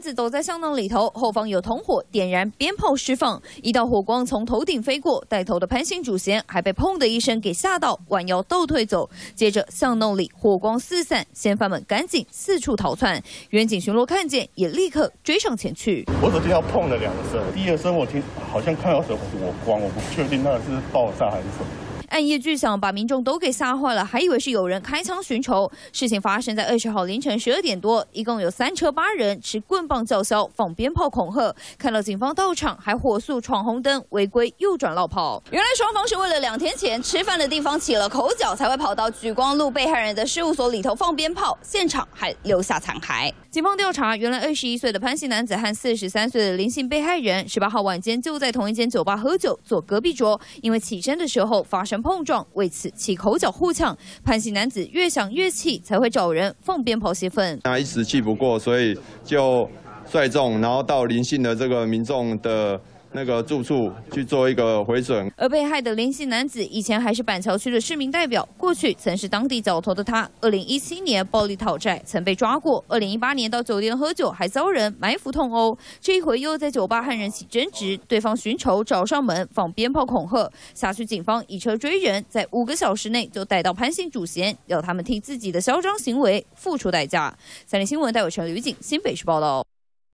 子走在巷弄里头，后方有同伙点燃鞭炮释放，一道火光从头顶飞过，带头的潘姓主嫌还被砰的一声给吓到，弯腰倒退走。接着巷弄里火光四散，嫌犯们赶紧四处逃窜。远警巡逻看见，也立刻追上前去。 我只听到砰的2声，第2声我好像看到是火光，我不确定那是爆炸还是什么。 暗夜巨响把民众都给吓坏了，还以为是有人开枪寻仇。事情发生在20号凌晨12点多，一共有3车8人持棍棒叫嚣、放鞭炮恐吓，看到警方到场还火速闯红灯，违规右转绕跑。原来双方是为了2天前吃饭的地方起了口角，才会跑到莒光路被害人的事务所里头放鞭炮，现场还留下残骸。警方调查，原来21岁的潘姓男子和43岁的林姓被害人18号晚间就在同一间酒吧喝酒，坐隔壁桌，因为起身的时候发生碰撞，为此起口角互呛。潘姓男子越想越气，才会找人放鞭炮泄愤。 他一时气不过，所以就率众，然后到林姓的这个民众的那个住处去做一个毁损。 而被害的林姓男子以前还是板桥区的市民代表，过去曾是当地角头的他，2017年暴力讨债曾被抓过，2018年到酒店喝酒还遭人埋伏痛殴，这一回又在酒吧和人起争执，对方寻仇找上门放鞭炮恐吓，辖区警方以车追人，在5个小时内就逮到潘姓主嫌，要他们替自己的嚣张行为付出代价。30新闻戴伟成、吕景新北市报道。